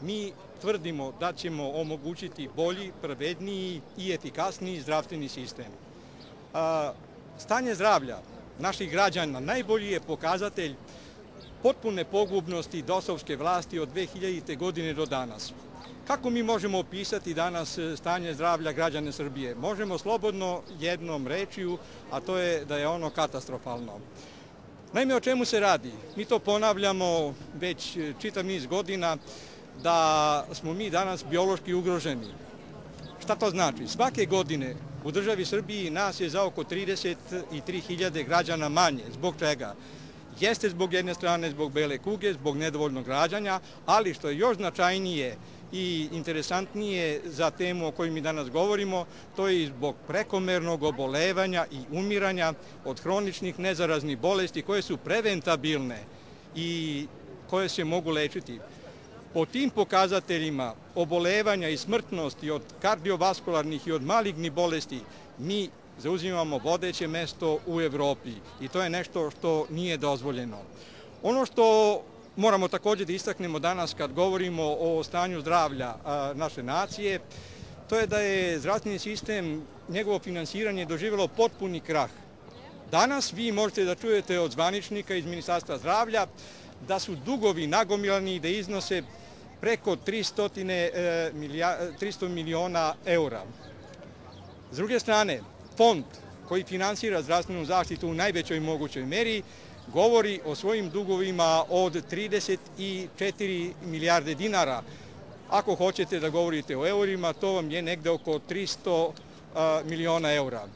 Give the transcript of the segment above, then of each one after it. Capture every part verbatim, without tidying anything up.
mi tvrdimo da ćemo omogućiti bolji, pravedniji i efikasniji zdravstveni sistem. Stanje zdravlja naših građana najbolji je pokazatelj potpune pogubnosti dosovske vlasti od dve hiljadite. godine do danas. Kako mi možemo opisati danas stanje zdravlja građana Srbije? Možemo slobodno jednom rečju, a to je da je ono katastrofalno. Naime, o čemu se radi? Mi to ponavljamo već čitav niz godina, da smo mi danas biološki ugroženi. Šta to znači? Svake godine u državi Srbiji nas je za oko trideset tri hiljade građana manje. Zbog čega? Jeste zbog jedne strane zbog bele kuge, zbog nedovoljnog rađanja, ali što je još značajnije i interesantnije za temu o kojoj mi danas govorimo, to je i zbog prekomernog obolevanja i umiranja od hroničnih nezaraznih bolesti koje su preventabilne i koje se mogu lečiti. Po tim pokazateljima obolevanja i smrtnosti od kardiovaskularnih i od malignih bolesti mi zauzimamo vodeće mesto u Evropi i to je nešto što nije dozvoljeno. Ono što moramo također da istaknemo danas kad govorimo o stanju zdravlja naše nacije, to je da je zdravstveni sistem, njegovo finansiranje doživjelo potpuni krah. Danas vi možete da čujete od zvaničnika iz Ministarstva zdravlja da su dugovi nagomilani i da iznose preko tristo miliona eura. S druge strane, fond koji finansira zdravstvenu zaštitu u najvećoj mogućoj meri govori o svojim dugovima od trideset četiri milijarde dinara. Ako hoćete da govorite o eurima, to vam je negde oko tristo miliona eura.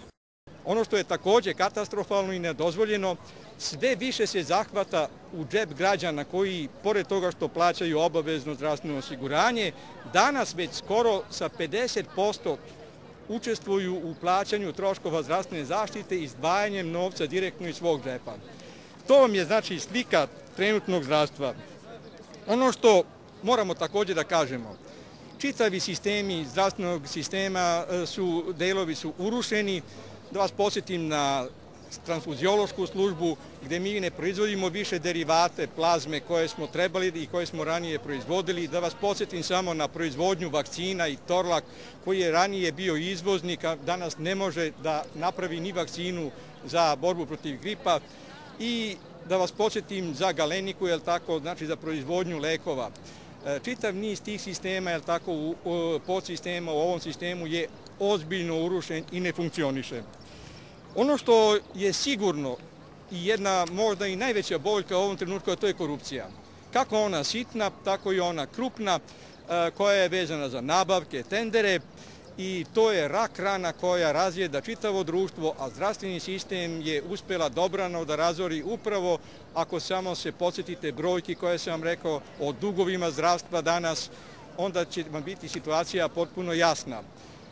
Ono što je također katastrofalno i nedozvoljeno, sve više se zahvata u džep građana koji, pored toga što plaćaju obavezno zdravstveno osiguranje, danas već skoro sa pedeset posto učestvuju u plaćanju troškova zdravstvene zaštite izdvajanjem novca direktno iz svog džepa. To vam je znači slika trenutnog zdravstva. Ono što moramo također da kažemo, čitavi sistemi zdravstvenog sistema su, delovi su urušeni. Da vas podsjetim na transfuziološku službu gde mi ne proizvodimo više derivate plazme koje smo trebali i koje smo ranije proizvodili. Da vas podsjetim samo na proizvodnju vakcina i Torlak koji je ranije bio izvoznik, a danas ne može da napravi ni vakcinu za borbu protiv gripa. I da vas podsjetim za Galeniku, je li tako, znači za proizvodnju lekova. Čitav niz tih sistema, je li tako, podsistema u ovom sistemu je ozbiljno urušen i ne funkcioniše. Ono što je sigurno i jedna možda i najveća boljka u ovom trenutku, a to je korupcija. Kako ona sitna, tako i ona krupna, koja je vezana za nabavke, tendere i to je rak rana koja razjeda čitavo društvo, a zdravstveni sistem je uspela dobrano da razori upravo ako samo se podsjetite brojki koje sam vam rekao o dugovima zdravstva danas, onda će vam biti situacija potpuno jasna.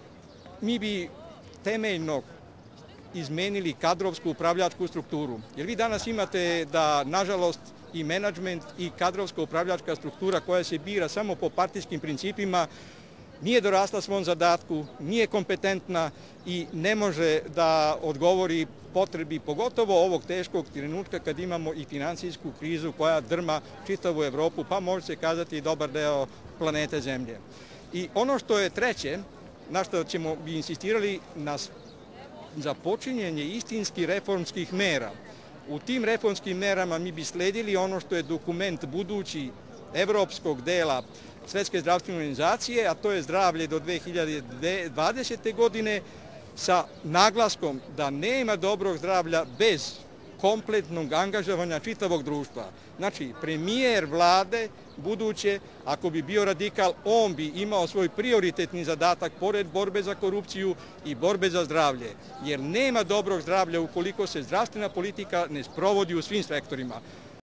Mi bi temeljno izmenili kadrovsku upravljačku strukturu. Jer vi danas imate da, nažalost, i menadžment i kadrovska upravljačka struktura koja se bira samo po partijskim principima nije dorasla svom zadatku, nije kompetentna i ne može da odgovori potrebi, pogotovo ovog teškog trenutka kad imamo i finansijsku krizu koja drma čitavu Evropu, pa može se kazati i dobar deo planete Zemlje. I ono što je treće, na što ćemo bi insistirali na započinjenje istinskih reformskih mera. U tim reformskim merama mi bi sledili ono što je dokument budući evropskog dela Svetske zdravstvene organizacije, a to je zdravlje do dve hiljade dvadesete. godine sa naglaskom da nema dobrog zdravlja bez kompletnog angažovanja čitavog društva. Znači, premijer vlade buduće, ako bi bio radikal, on bi imao svoj prioritetni zadatak pored borbe za korupciju i borbe za zdravlje. Jer nema dobrog zdravlja ukoliko se zdravstvena politika ne sprovodi u svim sektorima.